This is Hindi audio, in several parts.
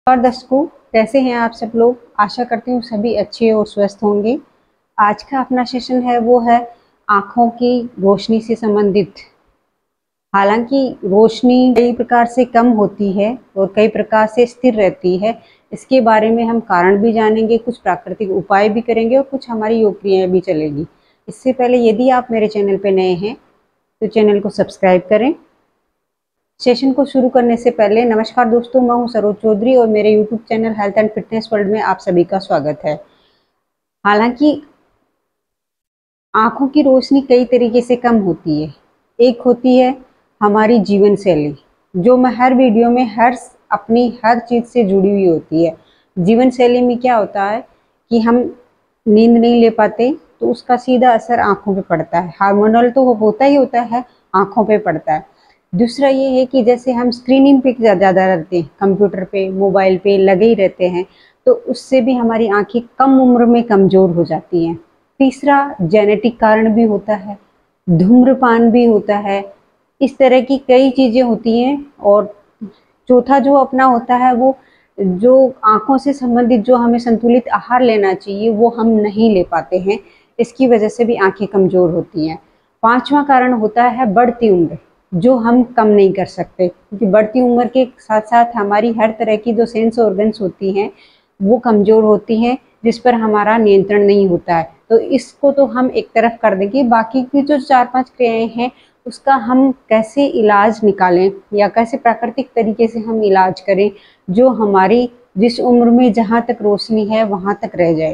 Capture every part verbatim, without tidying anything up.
और दर्शकों, कैसे हैं आप सब लोग। आशा करती हूँ सभी अच्छे और स्वस्थ होंगे। आज का अपना सेशन है वो है आँखों की रोशनी से संबंधित। हालांकि रोशनी कई प्रकार से कम होती है और कई प्रकार से स्थिर रहती है। इसके बारे में हम कारण भी जानेंगे, कुछ प्राकृतिक उपाय भी करेंगे और कुछ हमारी योग क्रियाएं भी चलेगी। इससे पहले यदि आप मेरे चैनल पर नए हैं तो चैनल को सब्सक्राइब करें। सेशन को शुरू करने से पहले नमस्कार दोस्तों, मैं हूं सरोज चौधरी और मेरे YouTube channel health and fitness world में आप सभी का स्वागत है। हालांकि आंखों की रोशनी कई तरीके से कम होती है। एक होती है हमारी जीवन शैली, जो मैं हर वीडियो में हर अपनी हर चीज़ से जुड़ी हुई होती है। जीवन शैली में क्या होता है कि हम नींद नहीं ले पाते तो उसका सीधा असर आंखों पे पड़ता है। हार्मोनल तो होता ही होता है, आंखों पे पड़ता है। दूसरा ये है कि जैसे हम स्क्रीनिंग पे ज़्यादा रहते हैं, कंप्यूटर पे मोबाइल पे लगे ही रहते हैं, तो उससे भी हमारी आंखें कम उम्र में कमज़ोर हो जाती हैं। तीसरा जेनेटिक कारण भी होता है, धूम्रपान भी होता है, इस तरह की कई चीज़ें होती हैं। और चौथा जो अपना होता है वो जो आँखों से संबंधित जो हमें संतुलित आहार लेना चाहिए वो हम नहीं ले पाते हैं, इसकी वजह से भी आँखें कमज़ोर होती हैं। पांचवा कारण होता है बढ़ती उम्र, जो हम कम नहीं कर सकते, क्योंकि बढ़ती उम्र के साथ साथ हमारी हर तरह की जो सेंस ऑर्गन्स होती हैं वो कमज़ोर होती हैं, जिस पर हमारा नियंत्रण नहीं होता है। तो इसको तो हम एक तरफ कर देंगे, बाकी की जो चार पांच क्रियाएं हैं उसका हम कैसे इलाज निकालें या कैसे प्राकृतिक तरीके से हम इलाज करें जो हमारी जिस उम्र में जहाँ तक रोशनी है वहाँ तक रह जाए।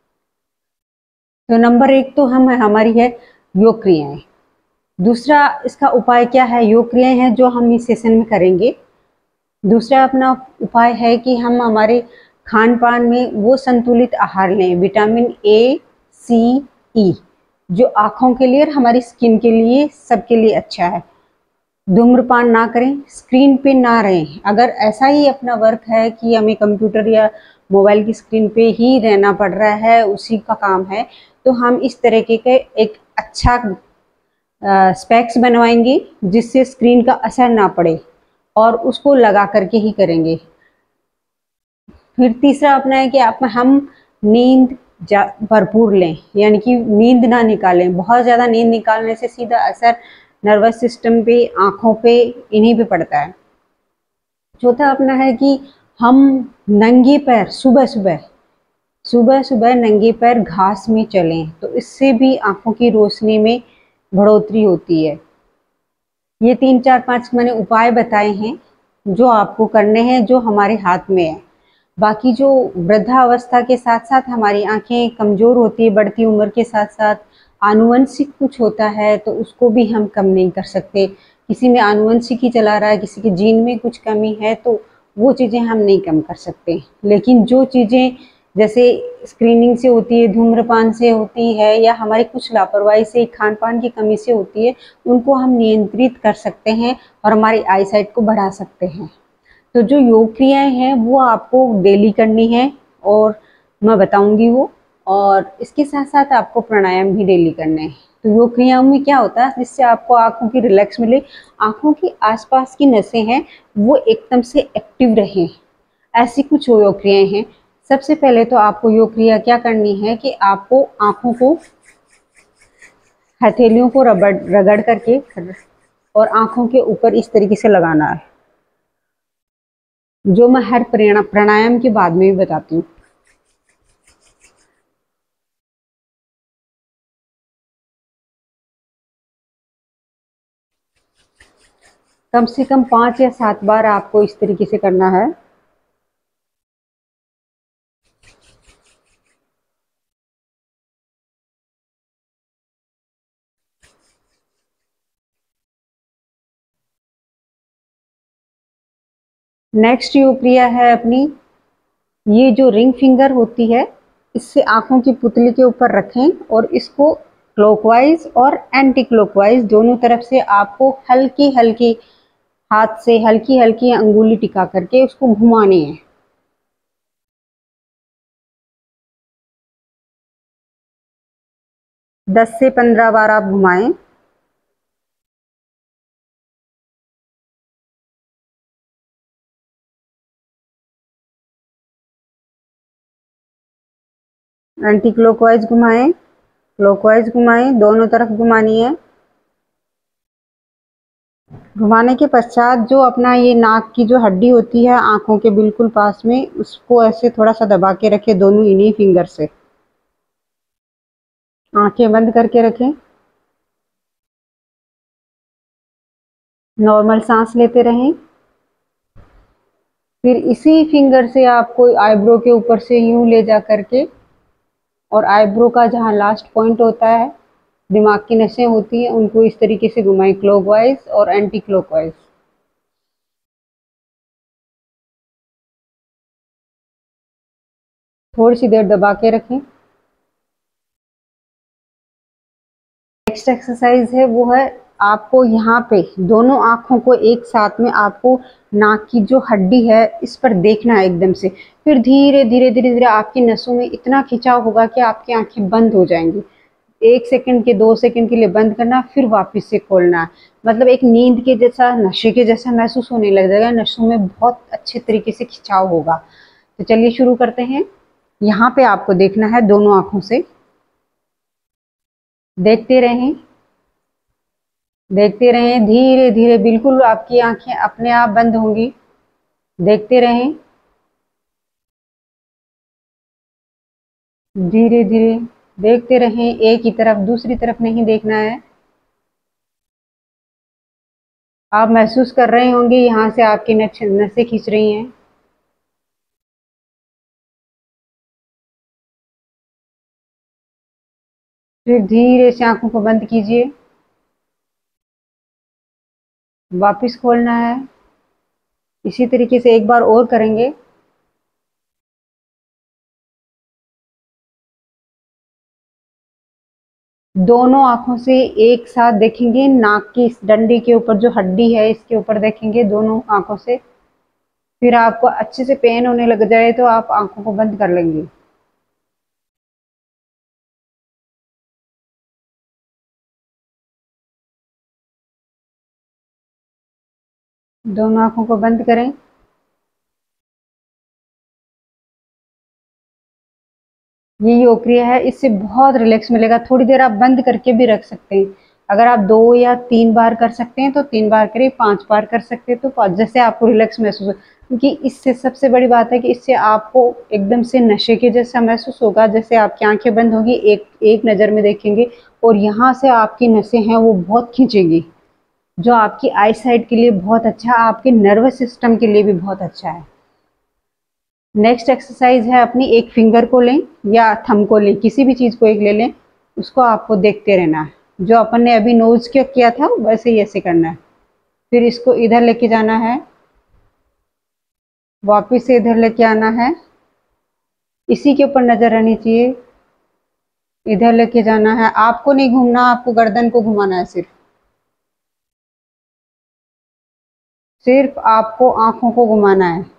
तो नंबर एक तो हम हमारी है योग क्रियाएं। दूसरा इसका उपाय क्या है, योग क्रियाएं हैं जो हम इस सेशन में करेंगे। दूसरा अपना उपाय है कि हम हमारे खान पान में वो संतुलित आहार लें, विटामिन ए सी ई, जो आँखों के लिए और हमारी स्किन के लिए सबके लिए अच्छा है। धूम्रपान ना करें, स्क्रीन पे ना रहें। अगर ऐसा ही अपना वर्क है कि हमें कंप्यूटर या मोबाइल की स्क्रीन पे ही रहना पड़ रहा है, उसी का काम है, तो हम इस तरीके के एक अच्छा स्पेक्स बनवाएंगे जिससे स्क्रीन का असर ना पड़े और उसको लगा करके ही करेंगे। फिर तीसरा अपना है कि आप हम नींद भरपूर लें, यानी कि नींद ना निकालें। बहुत ज़्यादा नींद निकालने से सीधा असर नर्वस सिस्टम पे, आँखों पे, इन्हीं पे पड़ता है। चौथा अपना है कि हम नंगे पैर सुबह सुबह सुबह सुबह नंगे पैर घास में चलें, तो इससे भी आँखों की रोशनी में बढ़ोतरी होती है। ये तीन चार पांच मैंने उपाय बताए हैं जो आपको करने हैं, जो हमारे हाथ में है। बाकी जो वृद्धावस्था के साथ साथ हमारी आंखें कमज़ोर होती है, बढ़ती उम्र के साथ साथ आनुवंशिक कुछ होता है तो उसको भी हम कम नहीं कर सकते। किसी में आनुवंशिक ही चला रहा है, किसी के जीन में कुछ कमी है, तो वो चीज़ें हम नहीं कम कर सकते। लेकिन जो चीज़ें जैसे स्क्रीनिंग से होती है, धूम्रपान से होती है, या हमारी कुछ लापरवाही से, खान पान की कमी से होती है, उनको हम नियंत्रित कर सकते हैं और हमारी आई साइट को बढ़ा सकते हैं। तो जो योग क्रियाएं हैं वो आपको डेली करनी है और मैं बताऊंगी वो, और इसके साथ साथ आपको प्राणायाम भी डेली करने हैं। तो योग क्रियाओं में क्या होता है, जिससे आपको आंखों की रिलैक्स मिले, आंखों की आसपास की नसें हैं वो एकदम से एक्टिव रहें, ऐसी कुछ योग क्रियाएं हैं। सबसे पहले तो आपको योग क्रिया क्या करनी है कि आपको आंखों को, हथेलियों को रगड़ रगड़ करके और आंखों के ऊपर इस तरीके से लगाना है, जो मैं हर प्राणायाम के बाद में भी बताती हूँ। कम से कम पांच या सात बार आपको इस तरीके से करना है। नेक्स्ट योग क्रिया है अपनी, ये जो रिंग फिंगर होती है, इससे आंखों की पुतली के ऊपर रखें और इसको क्लॉकवाइज और एंटी क्लॉकवाइज दोनों तरफ से आपको हल्की हल्की हाथ से हल्की हल्की अंगुली टिका करके उसको घुमानी है। दस से पंद्रह बार आप घुमाएं। एंटी क्लॉकवाइज घुमाएं, क्लॉकवाइज घुमाएं, दोनों तरफ घुमानी है। घुमाने के पश्चात जो अपना ये नाक की जो हड्डी होती है आंखों के बिल्कुल पास में, उसको ऐसे थोड़ा सा दबा के रखें दोनों इन्हीं फिंगर से। आंखें बंद करके रखें। नॉर्मल सांस लेते रहें। फिर इसी फिंगर से आपको आईब्रो के ऊपर से यूं ले जा करके, और आईब्रो का जहाँ लास्ट पॉइंट होता है, दिमाग की नसें होती हैं, उनको इस तरीके से घुमाएं, क्लॉकवाइज और एंटी क्लॉकवाइज। थोड़ी सी देर दबा के रखें। नेक्स्ट एक्सरसाइज है वो है, आपको यहाँ पे दोनों आंखों को एक साथ में आपको नाक की जो हड्डी है इस पर देखना है एकदम से। फिर धीरे धीरे धीरे धीरे आपकी नसों में इतना खिंचाव होगा कि आपकी आंखें बंद हो जाएंगी। एक सेकंड के दो सेकंड के लिए बंद करना, फिर वापस से खोलना है। मतलब एक नींद के जैसा, नशे के जैसा महसूस होने लग जाएगा, नसों में बहुत अच्छे तरीके से खिंचाव होगा। तो चलिए शुरू करते हैं। यहाँ पे आपको देखना है दोनों आंखों से, देखते रहें, देखते रहें, धीरे धीरे बिल्कुल आपकी आंखें अपने आप बंद होंगी। देखते रहें, धीरे धीरे देखते रहें, एक ही तरफ, दूसरी तरफ नहीं देखना है। आप महसूस कर रहे होंगे यहाँ से आपकी नसें खींच रही हैं। फिर धीरे से आंखों को बंद कीजिए, वापस खोलना है। इसी तरीके से एक बार और करेंगे। दोनों आंखों से एक साथ देखेंगे, नाक की इस डंडी के ऊपर जो हड्डी है इसके ऊपर देखेंगे दोनों आंखों से। फिर आपको अच्छे से पेन होने लग जाए तो आप आंखों को बंद कर लेंगे। दोनों आंखों को बंद करें। ये योग क्रिया है, इससे बहुत रिलैक्स मिलेगा। थोड़ी देर आप बंद करके भी रख सकते हैं। अगर आप दो या तीन बार कर सकते हैं तो तीन बार करिए, पांच बार कर सकते हैं तो पाँच, जैसे आपको रिलैक्स महसूस हो। क्योंकि इससे सबसे बड़ी बात है कि इससे आपको एकदम से नशे के जैसा महसूस होगा। जैसे आपकी आंखें बंद होगी, एक एक नज़र में देखेंगे, और यहाँ से आपकी नसें हैं वो बहुत खींचेंगी, जो आपकी आई साइट के लिए बहुत अच्छा, आपके नर्वस सिस्टम के लिए भी बहुत अच्छा है। नेक्स्ट एक्सरसाइज है, अपनी एक फिंगर को लें या थंब को लें, किसी भी चीज़ को एक ले लें, उसको आपको देखते रहना है। जो अपन ने अभी नोज क्या किया था वैसे ही ऐसे करना है। फिर इसको इधर लेके जाना है, वापिस से इधर लेके आना है, इसी के ऊपर नज़र रहनी चाहिए। इधर लेके जाना है, आपको नहीं घूमना, आपको गर्दन को घुमाना है। सिर्फ सिर्फ आपको आंखों को घुमाना है।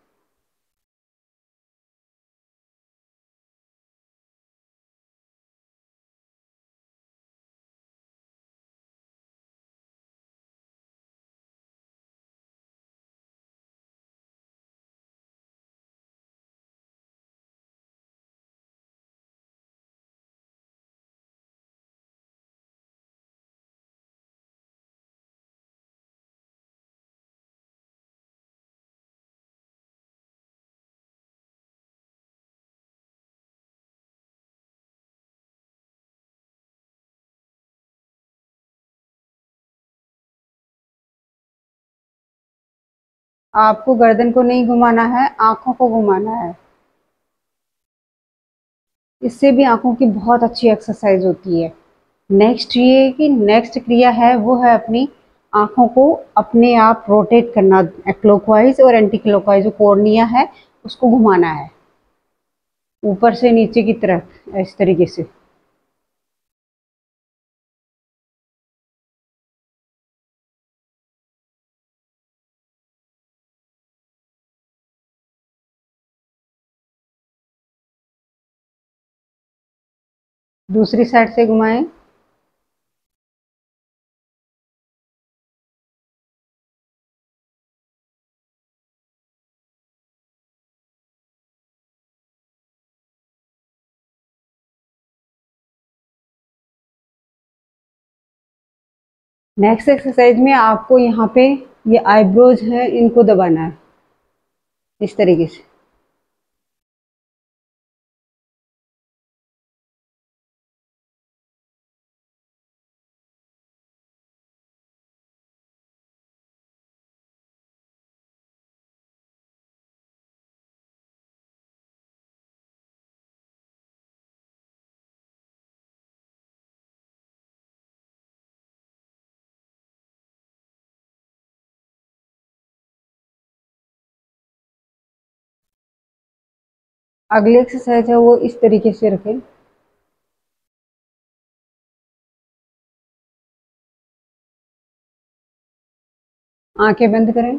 आपको गर्दन को नहीं घुमाना है, आंखों को घुमाना है। इससे भी आंखों की बहुत अच्छी एक्सरसाइज होती है। नेक्स्ट ये कि नेक्स्ट क्रिया है वो है अपनी आंखों को अपने आप रोटेट करना, क्लॉकवाइज और एंटी क्लॉकवाइज। जो कॉर्निया है उसको घुमाना है ऊपर से नीचे की तरफ, इस तरीके से। दूसरी साइड से घुमाएं। नेक्स्ट एक्सरसाइज में आपको यहाँ पे ये आईब्रोज है, इनको दबाना है इस तरीके से। अगली एक्सरसाइज है वो इस तरीके से रखें। आंखें बंद करें,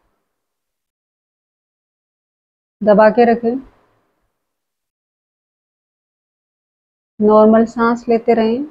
दबा के रखें, नॉर्मल सांस लेते रहें।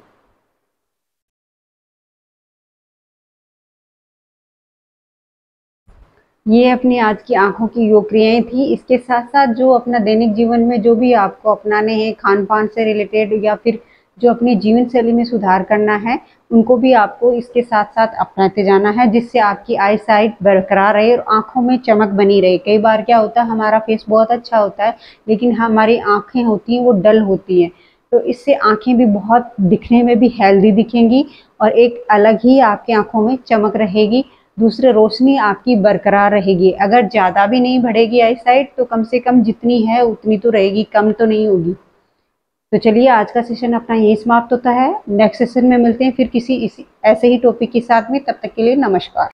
ये अपनी आज की आंखों की योग क्रियाएं थी। इसके साथ साथ जो अपना दैनिक जीवन में जो भी आपको अपनाने हैं खान पान से रिलेटेड या फिर जो अपनी जीवन शैली में सुधार करना है, उनको भी आपको इसके साथ साथ अपनाते जाना है, जिससे आपकी आई साइट बरकरार रहे और आंखों में चमक बनी रहे। कई बार क्या होता है, हमारा फेस बहुत अच्छा होता है लेकिन हमारी आंखें होती हैं वो डल होती हैं, तो इससे आंखें भी बहुत दिखने में भी हेल्दी दिखेंगी और एक अलग ही आपकी आंखों में चमक रहेगी। दूसरे, रोशनी आपकी बरकरार रहेगी। अगर ज़्यादा भी नहीं बढ़ेगी आई साइट तो कम से कम जितनी है उतनी तो रहेगी, कम तो नहीं होगी। तो चलिए आज का सेशन अपना यही समाप्त होता है। नेक्स्ट सेशन में मिलते हैं फिर किसी इसी ऐसे ही टॉपिक के साथ में। तब तक के लिए नमस्कार।